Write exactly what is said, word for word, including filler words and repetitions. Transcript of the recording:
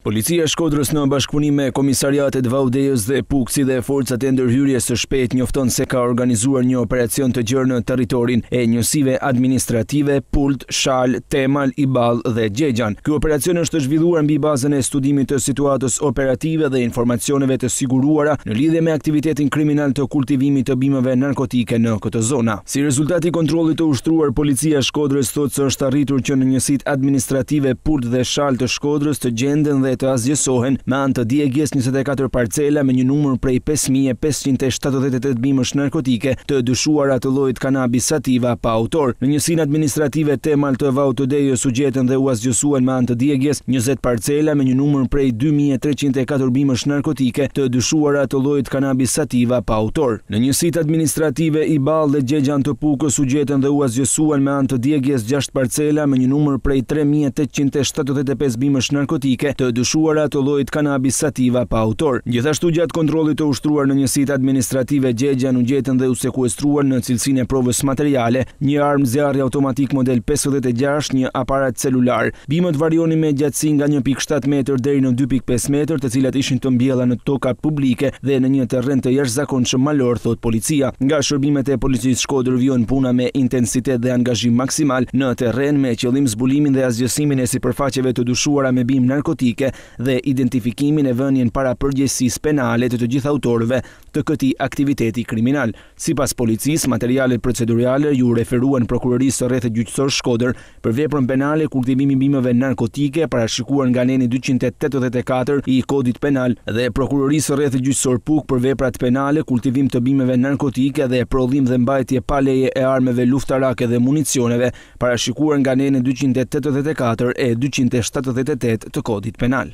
Policia e Shkodrës në bashkëpunim me komisariatet Vaudejës dhe Puksi dhe forcat e ndërhyrjes së shpejtë njofton se ka organizuar një operacion të gjerë në territorin e njësive administrative Pult, Shal, Temal, Iball dhe Gjegjan. Ky operacion është zhvilluar mbi bazën e studimit të situatës operative dhe informacioneve të siguruara në lidhje me aktivitetin kriminal të kultivimit të bimëve narkotike në këtë zona. Si rezultat i kontrollit të ushtruar, Policia e Shkodrës thotë se është arritur që në njësitë administrative Pult dhe Shal të Shkodrës të gjenden dhe të asgjësohen me anë të djegjes njëzet e katër parcela me një numër prej pesë mijë e pesëqind e shtatëdhjetë e tetë bimësh narkotike të dyshuara të llojit Cannabis sativa pa autor. Në njësinë administrative Temal të Vaudejës u gjetën dhe u asgjësuan me anë të djegjes njëzet parcela me një numër prej dy mijë e treqind e katër bimësh narkotike të dyshuara të llojit Cannabis sativa pa autor. Në njësitë administrative Iball dhe Gjegjan të Pukës u gjetën dhe u asgjësuan me anë të djegjes gjashtë parcela me një numër prej tre mijë e tetëqind e shtatëdhjetë e pesë bimësh narkotike të dyshuara të llojit Cannabis sativa pa autor. Gjithashtu gjatë kontrollit të ushtruar në njësitë administrative Gjegjan u gjetën dhe u sekuestruar në cilësinë e provës materiale një armë zjarri automatik model pesëdhjetë e gjashtë, një aparat celular. Bimët varionin me gjatësi nga një pikë shtatë metër deri në dy pikë pesë metër, të cilat ishin të mbjella në toka publike dhe në një terren të jashtëzakonshëm malor, thot policia. Nga shërbimet e policisë Shkodër vijnë puna me intensitet dhe angazhim maksimal në terren me qëllim zbulimin dhe asgjësimin e sipërfaqeve të dyshuara me bimë narkotike dhe identifikimin e vënien para përgjegjësisë penale të të gjithë autorëve të këtij aktiviteti kriminal. Sipas policisë, materialet procedurale ju referuan prokurorisë së rrethit gjyqësor Shkodër për veprën penale kultivimi bimëve narkotike parashikuar nga neni dyqind e tetëdhjetë e katër i Kodit Penal dhe prokurorisë së rrethit gjyqësor Puk për veprat penale kultivim të bimëve narkotike dhe prodhim dhe mbajtje pa leje e armëve luftarake dhe municioneve parashikuar nga neni dyqind e tetëdhjetë e katër e dyqind e shtatëdhjetë e tetë të Kodit Penal.